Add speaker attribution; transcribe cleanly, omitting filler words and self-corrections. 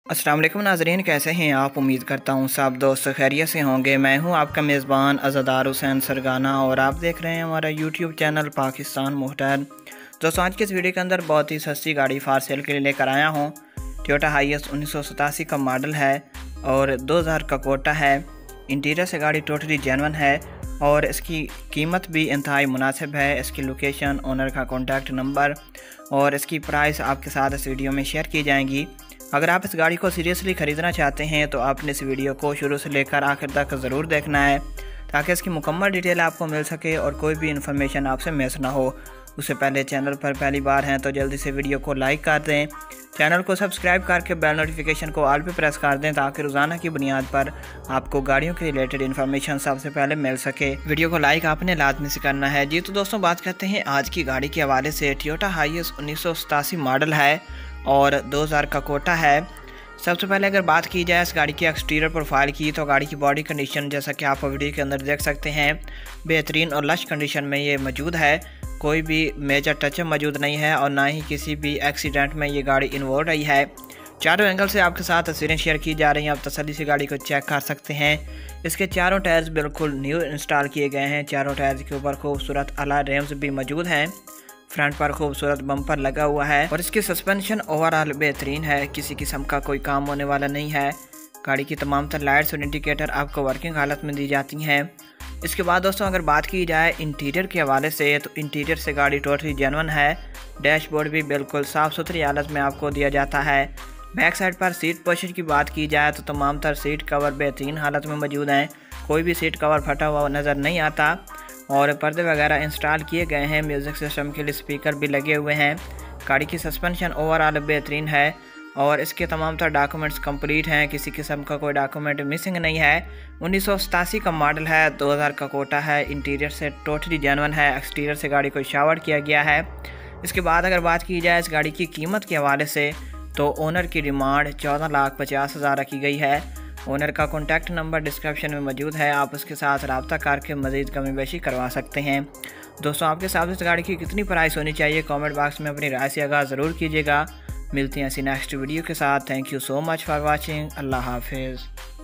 Speaker 1: अस्सलाम वालेकुम नाज़रीन, कैसे हैं आप। उम्मीद करता हूँ सब दोस्त खैरियत से होंगे। मैं हूँ आपका मेज़बान अज़ादार हुसैन सरगाना और आप देख रहे हैं हमारा यूट्यूब चैनल पाकिस्तान मोटर। दोस्तों, आज के इस वीडियो के अंदर बहुत ही सस्ती गाड़ी फार सेल के लिए लेकर आया हूँ। टोयोटा हाईएस 1987 का मॉडल है और 2000 का कोटा है। इंटीरियर से गाड़ी टोटली जेन्युइन है और इसकी कीमत भी इंतहाई मुनासिब है। इसकी लोकेशन, ओनर का कॉन्टैक्ट नंबर और इसकी प्राइस आपके साथ इस वीडियो में शेयर की जाएंगी। अगर आप इस गाड़ी को सीरियसली ख़रीदना चाहते हैं तो आपने इस वीडियो को शुरू से लेकर आखिर तक ज़रूर देखना है ताकि इसकी मुकम्मल डिटेल आपको मिल सके और कोई भी इन्फॉर्मेशन आपसे मिस ना हो। उससे पहले चैनल पर पहली बार हैं तो जल्दी से वीडियो को लाइक कर दें, चैनल को सब्सक्राइब करके बेल नोटिफिकेशन को ऑल पे प्रेस कर दें ताकि रोज़ाना की बुनियाद पर आपको गाड़ियों के रिलेटेड इन्फॉर्मेशन सबसे पहले मिल सके। वीडियो को लाइक आपने लाजमी से करना है। जी तो दोस्तों, बात करते हैं आज की गाड़ी के हवाले से। टोयोटा हाईएस 1987 मॉडल है और 2000 का कोटा है। सबसे पहले अगर बात की जाए इस गाड़ी की एक्सटीरियर प्रोफाइल की तो गाड़ी की बॉडी कंडीशन जैसा कि आप वीडियो के अंदर देख सकते हैं बेहतरीन और लश कंडीशन में ये मौजूद है। कोई भी मेजर टचअप मौजूद नहीं है और ना ही किसी भी एक्सीडेंट में ये गाड़ी इन्वॉल्व रही है। चारों एंगल से आपके साथ तस्वीरें शेयर की जा रही हैं, आप तसल्ली से गाड़ी को चेक कर सकते हैं। इसके चारों टायर्स बिल्कुल न्यू इंस्टॉल किए गए हैं। चारों टायर्स के ऊपर खूबसूरत अलॉय रिम्स भी मौजूद हैं। फ्रंट पर खूबसूरत बम्पर लगा हुआ है और इसकी सस्पेंशन ओवरऑल बेहतरीन है, किसी किस्म का कोई काम होने वाला नहीं है। गाड़ी की तमाम तर लाइट्स और इंडिकेटर आपको वर्किंग हालत में दी जाती हैं। इसके बाद दोस्तों, अगर बात की जाए इंटीरियर के हवाले से तो इंटीरियर से गाड़ी टोटली जेन्युइन है। डैशबोर्ड भी बिल्कुल साफ़ सुथरी हालत में आपको दिया जाता है। बैक साइड पर सीट पोजीशन की बात की जाए तो तमाम तर सीट कवर बेहतरीन हालत में मौजूद हैं। कोई भी सीट कवर फटा हुआ नज़र नहीं आता और पर्दे वगैरह इंस्टॉल किए गए हैं। म्यूज़िक सिस्टम के लिए स्पीकर भी लगे हुए हैं। गाड़ी की सस्पेंशन ओवरऑल बेहतरीन है और इसके तमाम तर डॉक्यूमेंट्स कंप्लीट हैं, किसी किस्म का कोई डॉक्यूमेंट मिसिंग नहीं है। 1987 का मॉडल है, 2000 का कोटा है। इंटीरियर से टोटली जेन्युइन है। एक्सटीरियर से गाड़ी को शावर किया गया है। इसके बाद अगर बात की जाए इस गाड़ी की कीमत के हवाले से तो ओनर की डिमांड 14,50,000 रखी गई है। ओनर का कॉन्टैक्ट नंबर डिस्क्रिप्शन में मौजूद है, आप उसके साथ रब्ता करके मज़ीद कमी बेशी करवा सकते हैं। दोस्तों, आपके साथ इस गाड़ी की कितनी प्राइस होनी चाहिए कमेंट बॉक्स में अपनी राय से आगाज़ ज़रूर कीजिएगा। मिलती हैं ऐसी नेक्स्ट वीडियो के साथ। Thank you so much for watching. अल्लाह हाफिज़।